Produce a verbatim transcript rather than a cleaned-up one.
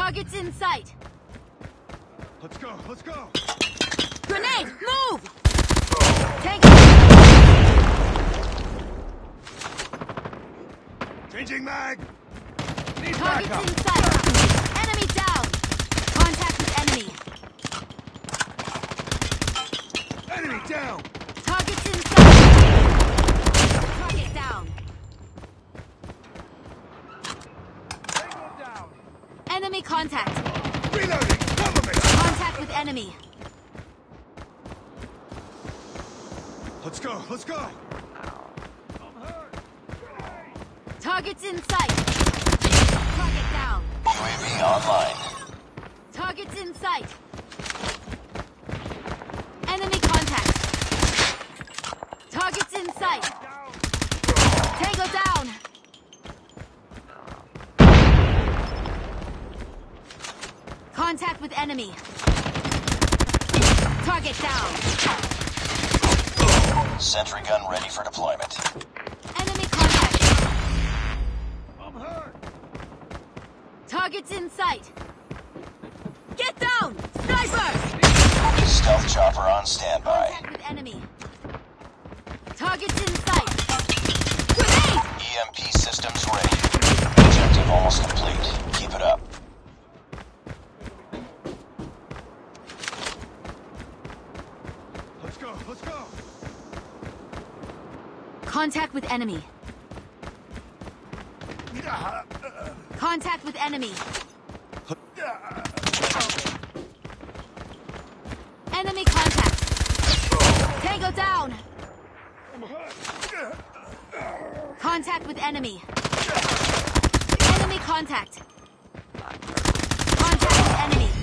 Targets in sight. Let's go, let's go. Grenade, move! Tango. Changing mag. Need Targets backup. in sight. Enemy down. Contact with enemy. Enemy down. Targets in sight. Target down. Tango down. Enemy contact. Reloading. Cover me. Contact with enemy. Let's go, let's go. Targets in sight. Target down. U A V online. Targets in sight. Enemy contact. Targets in sight. Tango down. Contact with enemy. Target down. Sentry gun ready for deployment. Enemy contact. I'm hurt. Targets in sight. Get down! Snipers! Stealth chopper on standby. Contact with enemy. Targets in sight. Grenade! E M P systems ready. Objective almost complete. Keep it up. Let's go, let's go. Contact with enemy. Contact with enemy. Enemy contact. Tango down. Contact with enemy. Enemy contact. Contact with enemy.